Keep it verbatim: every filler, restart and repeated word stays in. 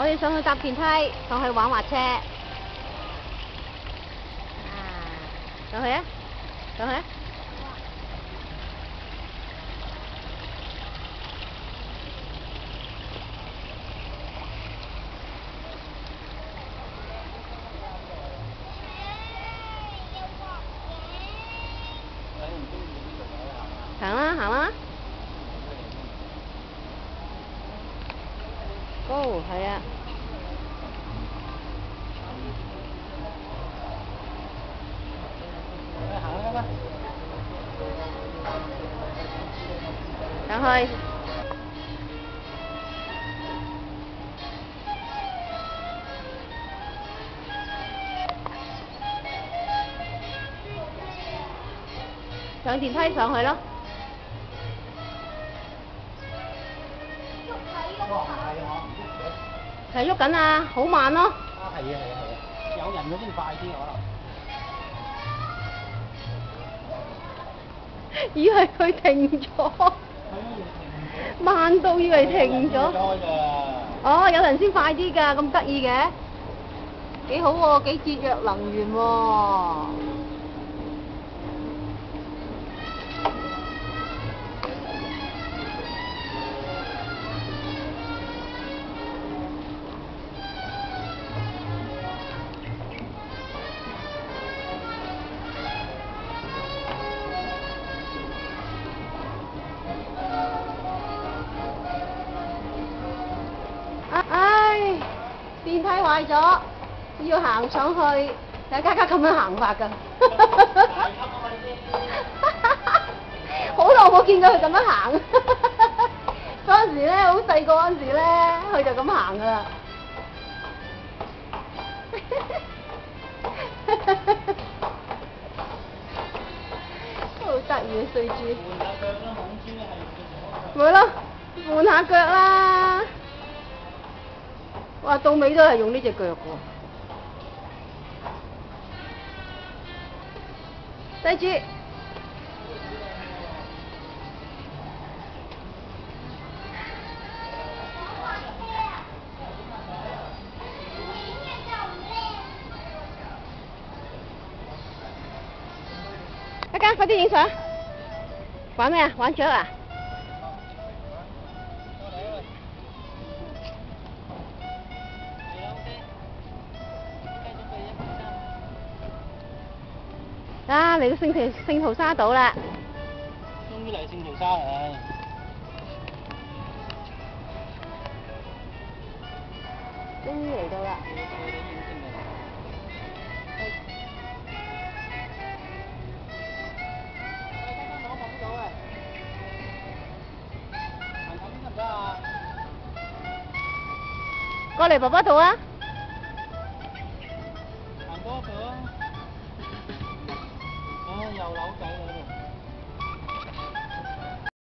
我哋上去搭電梯，上去玩滑車。啊，上去啊！上去啊！行啦，行啦。哦，係啊。行啦，上去。上電梯上去咯。係喐緊啊，好慢咯。啊，係啊，係啊，係啊，有人嗰先快啲可能。以為佢停咗，慢到以為停咗。哦，有人先快啲㗎，咁得意嘅，幾好喎，幾節約能源喎。唉，電梯壞咗，要行上去，睇家家咁樣行法㗎。好耐冇見過佢咁樣行。嗰陣時咧，好細個嗰陣時咧，佢就咁行㗎啦。好得意嘅衰豬。咪咯，換下腳啦。哇，到尾都係用呢隻腳喎。細豬。阿嘉，快啲影相。玩咩啊？玩雀啊？啊！嚟到聖淘聖淘沙島啦！終於嚟聖淘沙啦！終於嚟到啦！過嚟爸爸度啊！行多一步啊！唉，又扭計啦〜